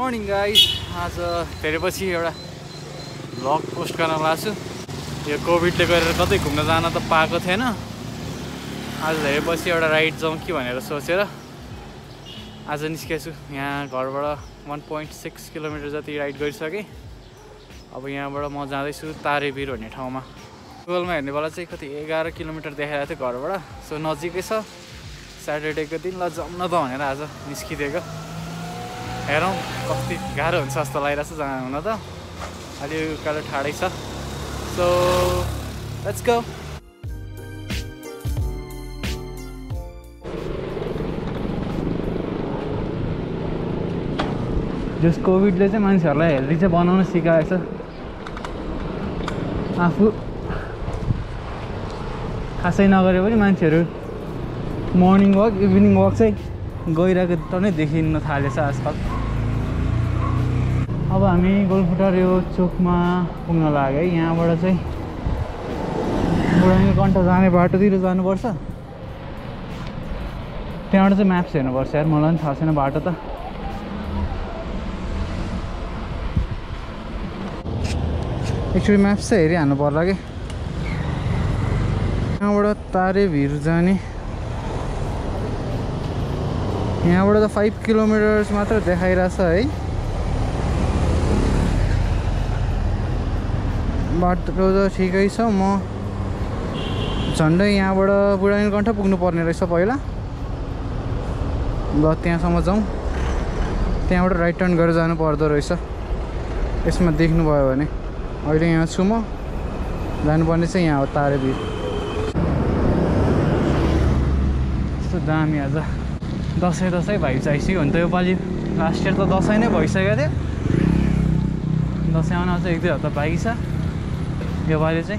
Morning guys. आज धेरै पछि एउटा भ्लग पोस्ट गर्न लाग्छु। यो कोभिडले गरेर कतै घुम्न जान त पाएको थिएन। आज धेरै पछि एउटा राइड जाउँ कि भनेर सोचेर आज निस्केछु। यहाँ घरबाट 1.6 किलोमिटर जति राइड गरिसकेँ। अब यहाँबाट म जाँदैछु तारेभिर भन्ने ठाउँमा। गुगलमा हेर्ने बेला चाहिँ कति 11 किलोमिटर देखाइरहेको थियो घरबाट। सो नजिकै छ। स्याटरडेको दिन ल जाउँ न त भनेर आज निस्किदिएको। हेरौँ कति गाह्रो हुन्छ जस्तो लागिरहेको छ जान हुन त। अलि उकालो ठाडै छ। So let's go. जस कोभिडले चाहिँ मान्छेहरूलाई हेल्दी चाहिँ बनाउन सिकाएछ। आफू खासै नगरे पनि मान्छेहरू मर्निङ वक इभिनिङ वक चाहिँ गइरहेको त नै देखिन थालेछ आजकल। अब हामी गोलफुटार यो चोकमा पुग्न लाग्यो है। यहाँबाट चाहिँ बुढानी कण्ठ जाने बाटोतिर जानुपर्छ। त्यहाँबाट चाहिँ म्याप्स हेर्नुपर्छ यार, मलाई पनि थाहा छैन बाटो त। एक्चुअली म्याप्स चाहिँ हेरिहाल्नु पर्ला कि। यहाँबाट तारेभिर जाने, यहाँबाट त 5 किलोमिटर्स मात्र देखाइरहेछ है। बाटो त ठिकै छ। म झन्डै यहाँबाट बुढानी कण्ठ पुग्नु पर्ने रहेछ पहिला। ल त्यहाँसम्म जाउँ। त्यहाँबाट राइट टर्न गरेर जानु पर्दो रहेछ। यसमा देख्नुभयो भने अहिले यहाँ छु म। जानुपर्ने चाहिँ यहाँ हो तारेभिर। यस्तो दामी आज दसैँ भाइब्स आइसक्यो भने त योपालि। लास्ट इयर त दसैँ नै भइसकेको थियो। दसैँ आउन चाहिँ 1-2 हप्ता बाँकी छ। योपालि चाहिँ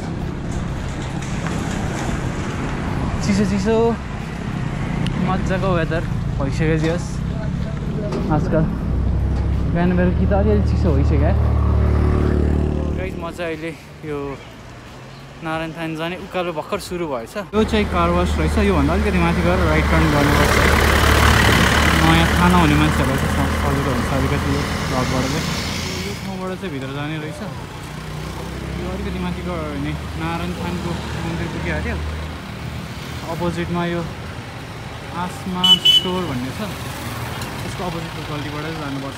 चिसो मजाको वेदर भइसक्यो दियोस् आजकल। बिहान बेलुकी त अलिअलि चिसो भइसक्यो। गाइस म चाहिँ अहिले यो नारायण थान जाने उकालो भर्खर सुरु भएछ। यो चाहिँ कार वास रहेछ। योभन्दा अलिकति माथि गएर राइट टर्न गर्नुपर्छ। नयाँ थाहा नहुने मान्छेहरूलाई चाहिँ सजिलो हुन्छ अलिकति यो भ्लगबाट चाहिँ। यो ठाउँबाट चाहिँ भित्र जाने रहेछ। यो अलिकति माथि गयो भने नारायण थानको मन्दिर पुगिहाल्यो। अपोजिटमा यो आसमा स्टोर भन्ने छ। त्यसको अपोजिटको गल्लीबाट चाहिँ जानुपर्छ।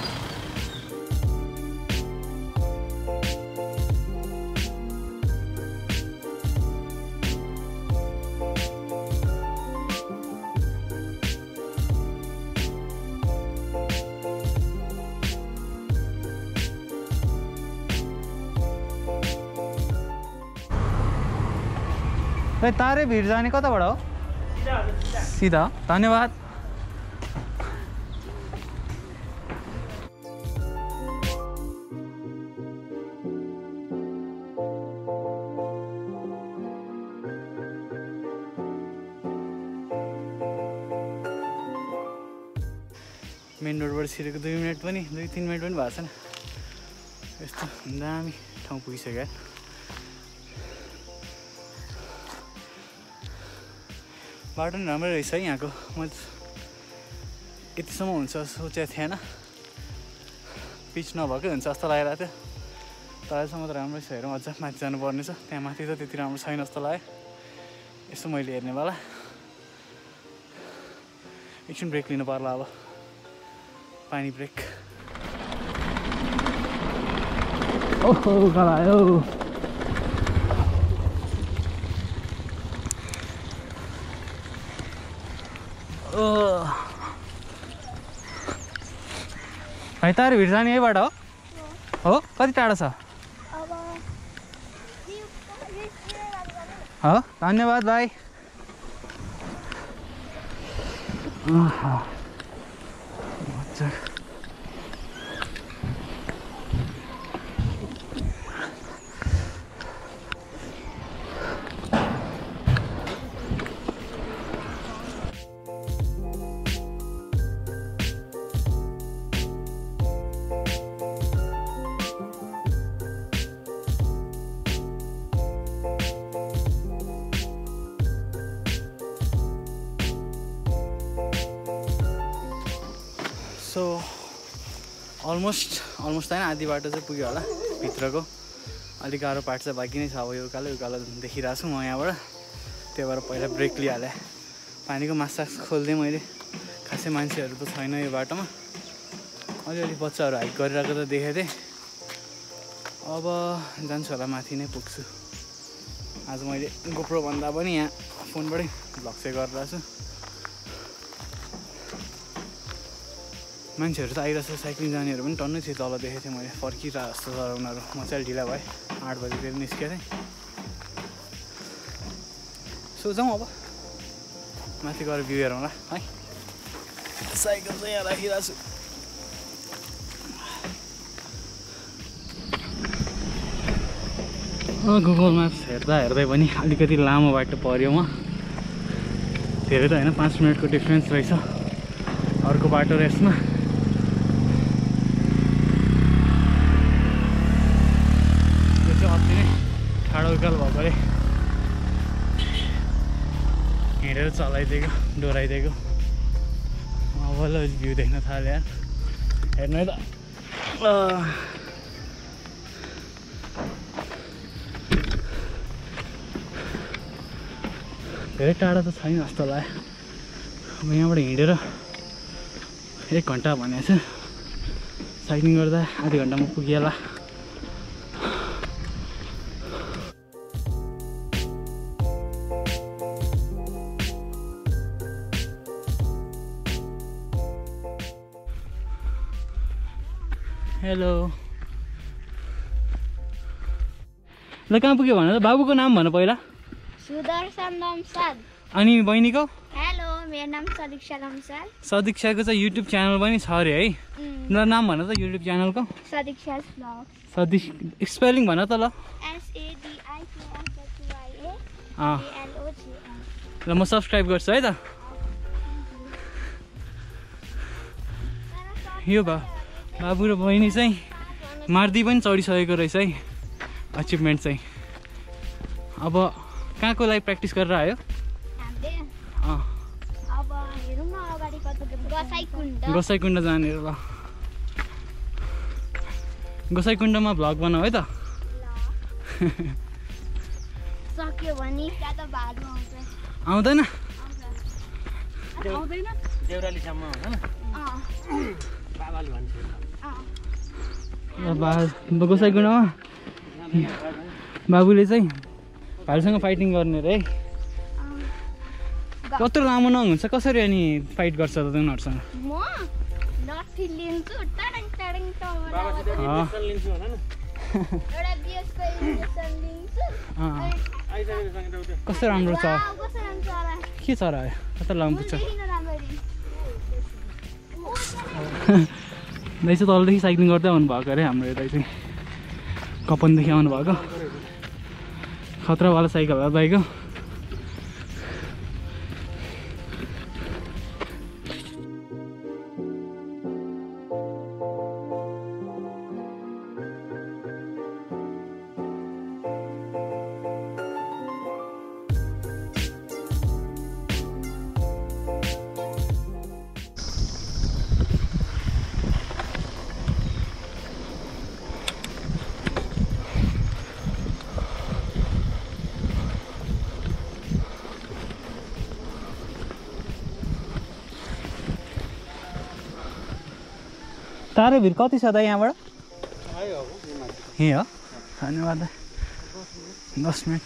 तारेभिर जाने कताबाट हो? सीधा। धन्यवाद। मेन रोडबाट छिरेको 2-3 मिनट पनि भएको छैन। यस्तो दामी ठाउँ पुगिसक्यो। बाटो पनि राम्रै रहेछ है यहाँको। म यतिसम्म हुन्छ सोचेको थिएन। पिच नभएकै हुन्छ जस्तो लागिरहेको थियो। तर अहिलेसम्म त राम्रै छ। हेरौँ अझ माथि जानुपर्ने छ। त्यहाँ माथि त त्यति राम्रो छैन जस्तो लाग्यो। यसो मैले हेर्ने बेला एकछिन ब्रेक लिनु पर्ला। अब पानी ब्रेक। ओहो गलायो। भाइ तारेभिर जाने यहीबाट हो? कति टाढो छ? हो धन्यवाद भाइ। अलमोस्ट होइन आधी बाटो चाहिँ पुग्यो होला भित्रको अलिक गाह्रो पार्ट चाहिँ बाँकी नै छ अब यो उकालो देखिरहेको छु म यहाँबाट त्यही भएर पहिला ब्रेक लिइहालेँ पानीको माससास खोल्दै मैले खासै मान्छेहरू त छैन यो बाटोमा अलिअलि बच्चाहरू हाइक गरिरहेको त देखेको थिएँ अब जान्छु होला माथि नै पुग्छु आज मैले गोप्रो भन्दा पनि यहाँ फोनबाटै भ्लग चाहिँ गरिरहेको छु मान्छेहरू त आइरहेछ साइक्लिङ जानेहरू पनि टन्नै थियो तल देखेको थिएँ मैले फर्किरहेको जस्तो तर उनीहरू म चाहिँ ढिला भएँ 8 बजीतिर निस्केको थिएँ सो जाउँ अब माथि गएर भ्यू हेरौँला है साइकल चाहिँ यहाँ राखिरहेको छु गुगल म्याप्स हेर्दै पनि अलिकति लामो बाटो पऱ्यो म धेरै त होइन 5 मिनटको डिफ्रेन्स रहेछ अर्को बाटो र यसमा यो चाहिँ अति नै ठाडो उकालो भएकोले हिँडेर चलाइदिएको डोराइदिएको अब भ्यू देख्न थाल्यो यार हेर्नु है त धेरै टाढा त छैन जस्तो लाग्यो अब यहाँबाट हिँडेर 1 घन्टा भनेको छ साइक्लिङ गर्दा आधी घन्टामा पुगिहाल्ला हेलो ल कहाँ पुग्यो भन त बाबुको नाम भन पहिला सुदर्शन लम्साल अनि बहिनीको हेलो मेरो नाम सदीक्षा लम्साल सदीक्षाको चाहिँ युट्युब च्यानल पनि छ अरे है ल नाम भन त युट्युब च्यानलको सदीक्षा's vlog स्पेलिङ भन त ल SADIKSLOGN ल म सब्सक्राइब गर्छु है त यो बाबु र बहिनी चाहिँ मार्दी पनि चढिसकेको रहेछ है अचिभमेन्ट चाहिँ अब कहाँको लागि प्र्याक्टिस गरेर आयो गोसाइकुण्ड जाने ल गोसाइकुण्डमा भ्लग बनाऊ है त सक्यो भने आउँदैन देउरालीसम्म होइन बाबाले भन्छ गोसाइकुण्डमा बाबुले चाहिँ भाइसँग फाइटिङ गर्ने रे कत्रो लामो नङ हुन्छ कसरी अनि फाइट गर्छ त उनीहरूसँग म लाठी लिन्छु टाडङ टाडङ लिन्छु होइन एउटा बिएसको इन्जेक्सन लिन्छु कस्तो राम्रो छ के चरा आयो कता लामो पुग्छ दाइ चाहिँ तलदेखि साइक्लिङ गर्दै आउनुभएको अरे हाम्रो यता चाहिँ कपनदेखि आउनुभएको खतरावाला साइकल हो दाइको तारे भिर कति छ त यहाँबाट यहीँ हो धन्यवाद 10 मिनट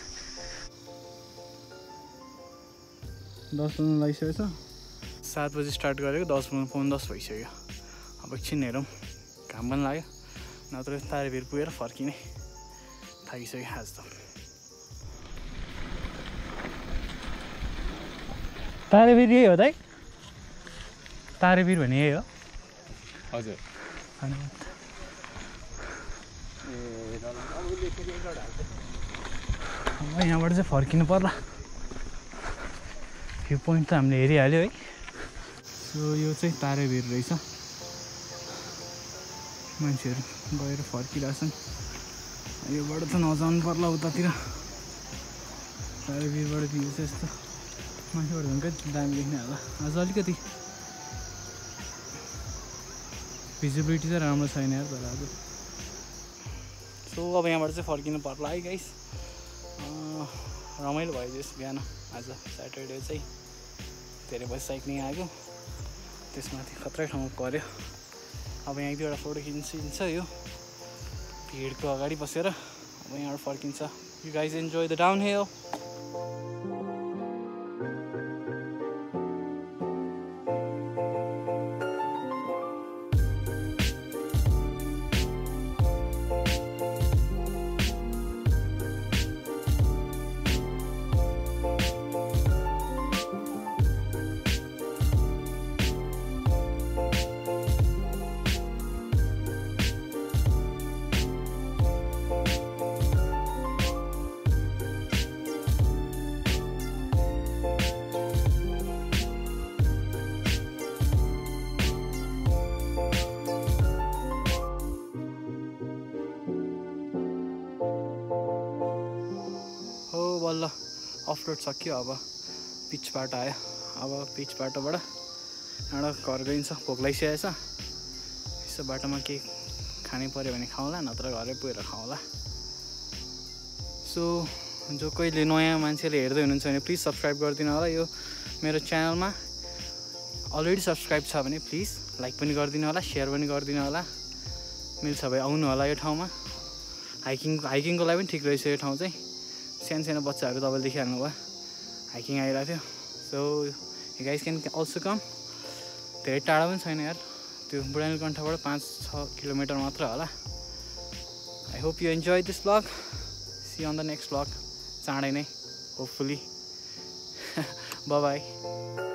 10 बज्नु लागिसकेको छ 7 बजी स्टार्ट गरेको 10 भइसक्यो अब एकछिन हेरौँ घाम पनि लाग्यो नत्र तारे भिर पुगेर फर्किने थाकिसक्यो आज त तारे भिर यही हो त तारे भिर भने यही हो हजुर अब यहाँबाट चाहिँ फर्किनु पर्ला भ्यू पोइन्ट त हामीले हेरिहाल्यो है सो यो चाहिँ तारे भिर रहेछ मान्छेहरू गएर फर्किरहेछन् योबाट त नजानु पर्ला उतातिर तारे भिरबाट भ्यू चाहिँ यस्तो मान्छेबाट झन्कै दामी देख्ने होला आज अलिकति भिजिबिलिटी चाहिँ राम्रो छैन यार तर आज। सो अब यहाँबाट चाहिँ फर्किनु पर्ला है गाइस। रमाइलो भयो जस बिहान आज स्याटरडे चाहिँ धेरै बजी साइक्लिङ आएको, त्यसमाथि खतरै ठाउँमा पऱ्यो। अब यहाँ एक दुईवटा फोटो खिचिन्छ यो भिडको अगाडि बसेर। अब यहाँबाट फर्किन्छ। You guys enjoy the downhill. बल्ल अफरोड सक्यो। अब पिच बाटो आयो। अब पिच बाटोबाट एउटा घर गइन्छ। भोक लागिसकेको छ। यसो बाटोमा केही खानै पऱ्यो भने खाउँला, नत्र घरै पुगेर खाउँला। सो जो कोहीले नयाँ मान्छेले हेर्दै हुनुहुन्छ भने प्लिज सब्सक्राइब गरिदिनु होला। यो मेरो च्यानलमा अलरेडी सब्सक्राइब छ भने प्लिज लाइक पनि गरिदिनु होला, सेयर पनि गरिदिनु होला। मिल्छ भए आउनु होला यो ठाउँमा। हाइकिङको लागि पनि ठिक रहेछ यो ठाउँ चाहिँ। सानो बच्चाहरू तपाईँले देखिहाल्नु भयो, हाइकिङ आइरहेको थियो। So you guys can also come. धेरै टाढा पनि छैन यार, त्यो बुढानीलकण्ठबाट 5-6 किलोमिटर मात्र होला। I hope you enjoy this vlog. See on the next vlog चाँडै नै होपफुली। By by.